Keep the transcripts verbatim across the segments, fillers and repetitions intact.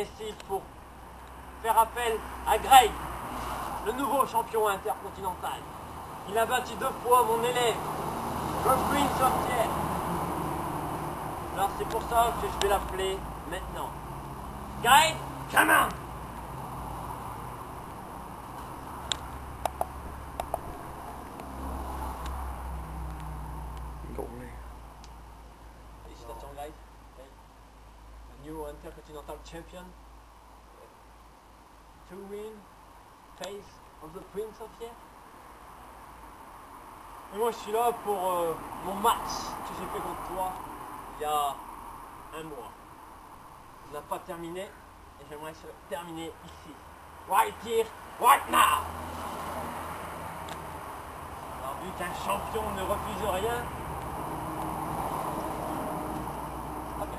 Ici pour faire appel à Greg, le nouveau champion intercontinental. Il a battu deux fois mon élève, le Prince of Pierre. Alors c'est pour ça que je vais l'appeler maintenant. Greg, come on! Félicitations Greg. A new intercontinental champion. To win face of the Prince of Pierre. Et moi je suis là pour euh, mon match que j'ai fait contre toi il y a un mois. On n'a pas terminé et j'aimerais terminer ici. Right here, right now. Alors vu qu'un champion ne refuse rien, ok.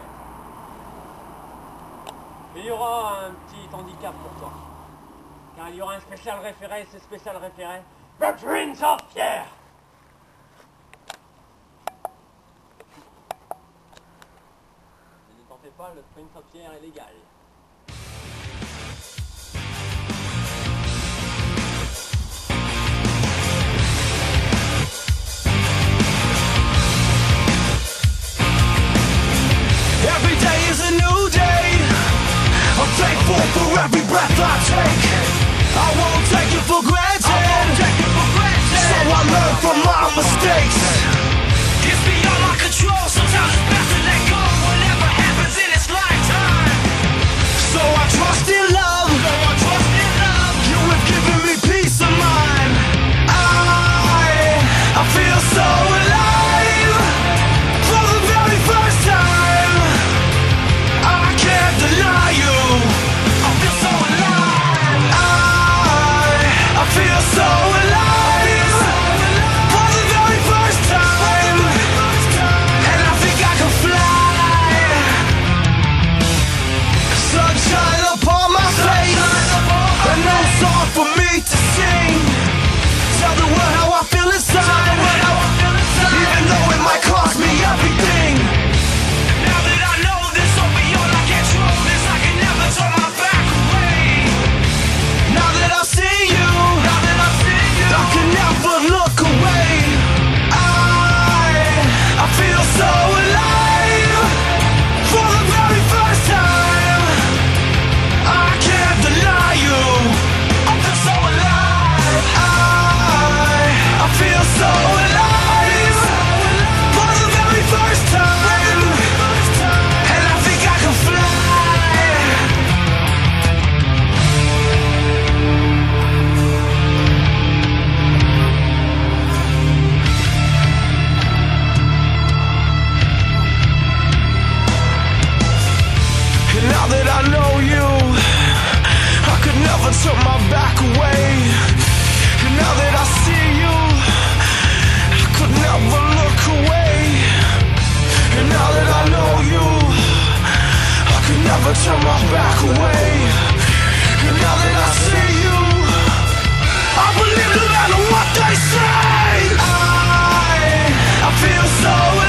Et il y aura un petit handicap pour toi. Car il y aura un spécial référé, ce spécial référé, The Prince of Pierre. Ne t'en fais pas, le Prince of Pierre est légal. Every day is a new day. I'm thankful for every breath I take. I won't take it for granted. I won't take it for granted. So I learn from my mistakes. It's beyond my control. Sometimes it's best to let go. Whatever happens in its lifetime. So I trust in love. So I trust in love. You have given me peace of mind. I, I feel so alive. For the very first time. I can't deny you. I feel so alive. I feel so alive for the very first time, and I think I can fly. Sunshine upon my face, a new song for me to sing. Tell the world how I feel inside, even though it might cost me everything. Now that I know this, so beyond I control this, I can never turn my back away. Now that I see you, I can never look away. I, I feel so alive for the very first time. I can't deny you. I feel so alive. I, I feel so alive for the very first time, and I think I can fly. Now that I know you, I could never turn my back away. And now that I see you, I could never look away. And now that I know you, I could never turn my back away. And now that I see you, I believe no matter what they say. I, I feel so